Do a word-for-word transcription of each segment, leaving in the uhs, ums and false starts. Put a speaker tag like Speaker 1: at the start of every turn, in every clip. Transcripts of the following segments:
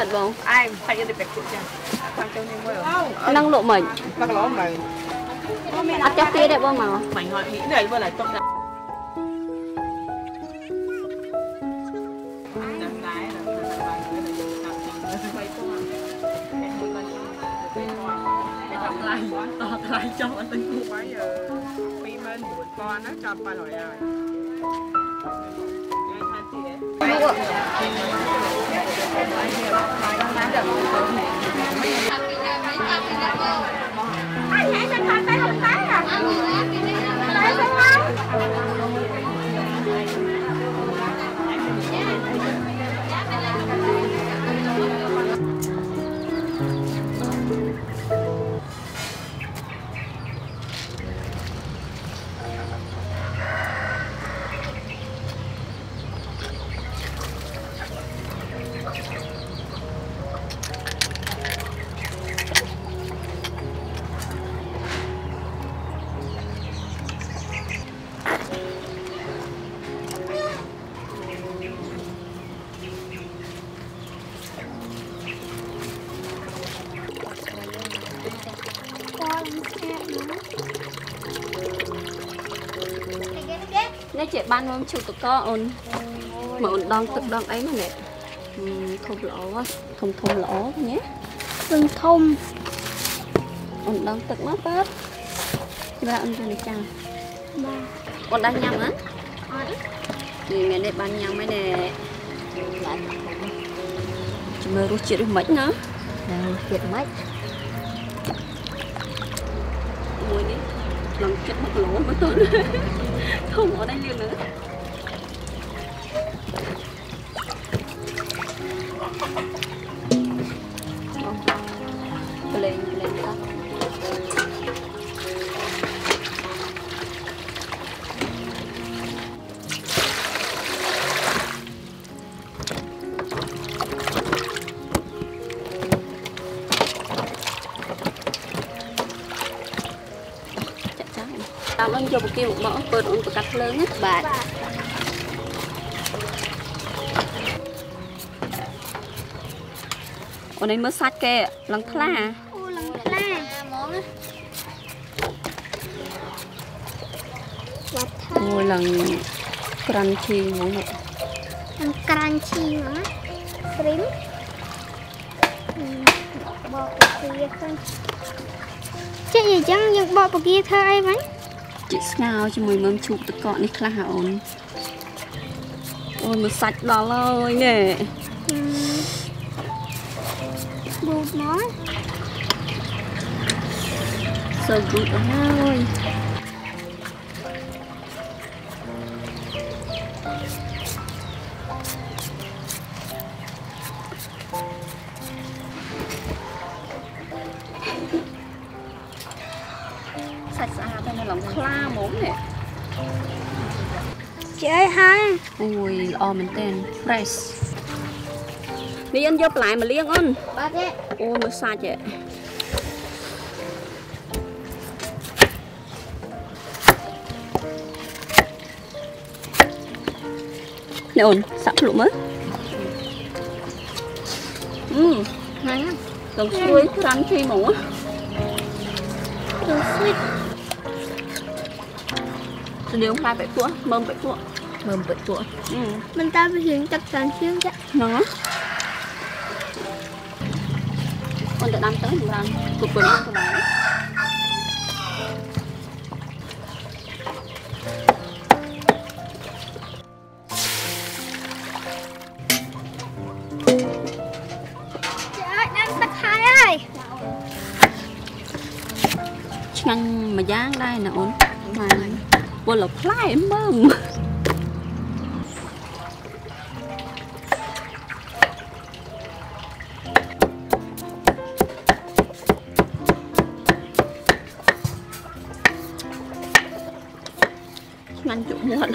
Speaker 1: thật không?
Speaker 2: Ai phải đi bẹt cụt nha. Quan trọng nên mới.
Speaker 1: Năng lộ mình.
Speaker 2: Năng lộ mình.
Speaker 1: Ăn chắc kia đẹp không mà?
Speaker 2: Mình hỏi nghĩ này vừa lại tốt đã. Tọt lại cho anh tính quá giờ phi bên buồn con nó cho ba loại rồi. Anh hãy lên tay không tay à? Tay không
Speaker 1: nãy chị ban hôm chụp tụi con ôn mà ôn đong tự đong ấy mà nè thùng lỗ thùng thùng lỗ nhé
Speaker 3: rừng thông
Speaker 1: ôn đong tự nó bớt chị ba ăn cho này chăng ôn đang nhầm á thì mẹ này ban nhầm mấy nè chị mơ rút chuyện được mấy nữa
Speaker 3: nào chuyện mấy
Speaker 1: mùi đi lần chết mất lỗ mất tôi không ở đây liền nữa lên lên đó tao lên cho một kia một mỡ bớt ổn của cắt lớn hết bạn ở đây mới sạch kìa lần thla
Speaker 3: ô lần thla món
Speaker 1: ngồi lần crunchy món này
Speaker 3: lần crunchy mà shrimp bò kia không chứ gì chẳng nhưng bò kia thôi mấy
Speaker 1: chị ngao cho mùi mâm chụp tự cọ đi khá ổn ôi mà sạch đó rồi nè
Speaker 3: bột nó
Speaker 1: so good rồi sạch sẽ đây là lòng kla món nè
Speaker 3: chị ơi hai
Speaker 1: ui o mình tên fresh đi ăn vô lại mà liêng ăn
Speaker 3: ba thế
Speaker 1: ôi mới sạch vậy nè ổn sắp lụm á ừ
Speaker 3: ngon lắm
Speaker 1: còn xuôi rắn chi mổ á
Speaker 3: đồ sweet
Speaker 1: nếu không phải tua mơm phải tua mơm phải tua ừ
Speaker 3: mình ta phải hiện tập toàn xương chứ
Speaker 1: nó con tự đâm tới một lần cục quần của bạn
Speaker 3: trời ơi đang sắc hai ơi
Speaker 1: ngăn mà dán đây nè ổn mà vô lộc lại em mừng ngăn chủ một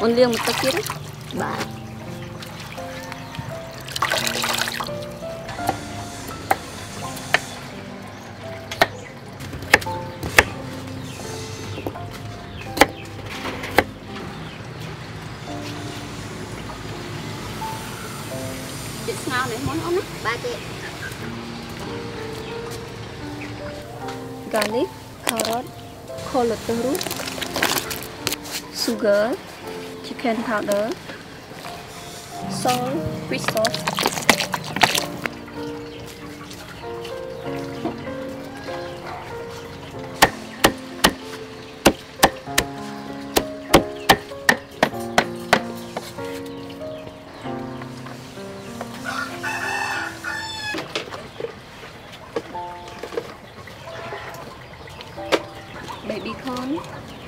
Speaker 1: ôn liêng một tấc kia đấy bà chị snail này món ống ba chị garlic carrot collateral root sugar chicken powder salt fish sauce baby corn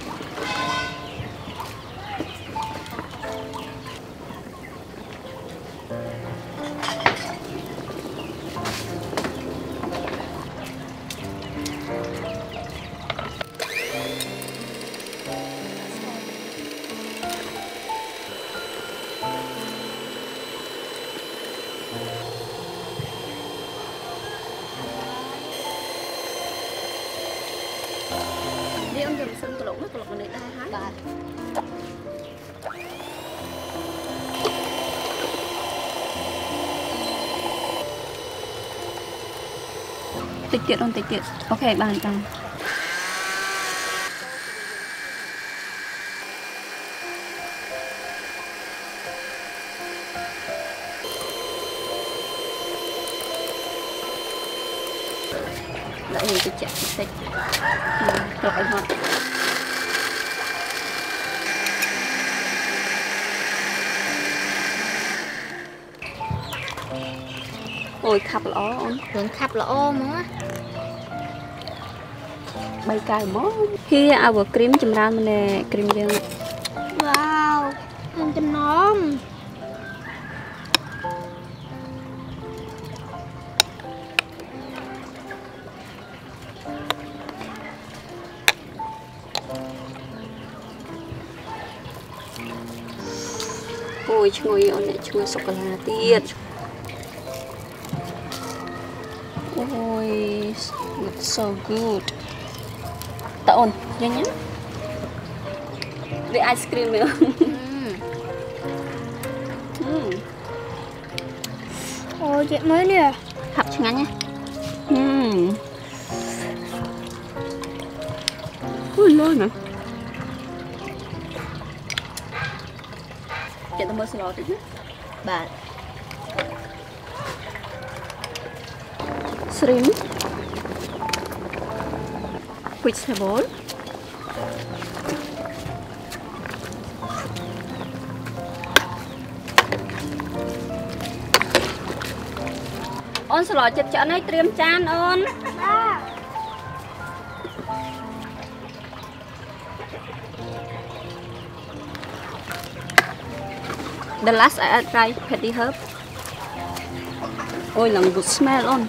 Speaker 1: đi ông dùng sân lộn nó lộn này đây hái bà tiết kiệm không tiết kiệm ok bàn bàn lại mình cái chả xịt rồi ngọt ôi khắp lõ ôn
Speaker 3: đường khắp lõ mà
Speaker 1: bay cài mó khi our cream chấm ra mình nè cream dương
Speaker 3: wow ăn cho ngon ôi chui ôn này chui sô cô la tiệt ôi it's so good ta ôn nhanh nhá đi ice cream nữa ôi chị mới nè
Speaker 1: hấp cho ngắn nhá uhm. ui lôi nè chị ta mới sờ tí bà shrimp vegetable ôn sờ lọ chật chọn ấy tiêm chan ôn the last I add dry petty herb ôi là good smell on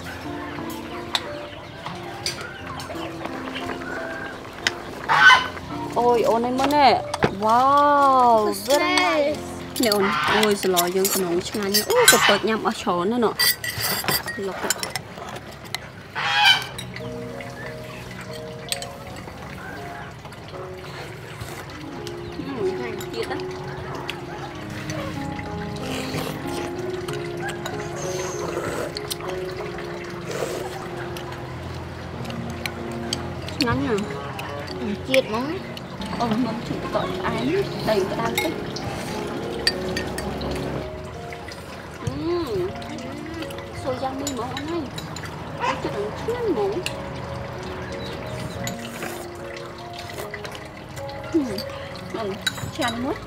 Speaker 1: ôi ôn này món nè wow very nice nè ôn ôi sờ lò dương cái nấu chanh nhá ôi cột cột nhâm ở chỗ nữa nọ lọc ngắn nè chiết món ôi mâm chụp còn ai đầy cái đau tích xôi yummy mà hôm nay ăn cho đừng chuyên ngủ mình chan mất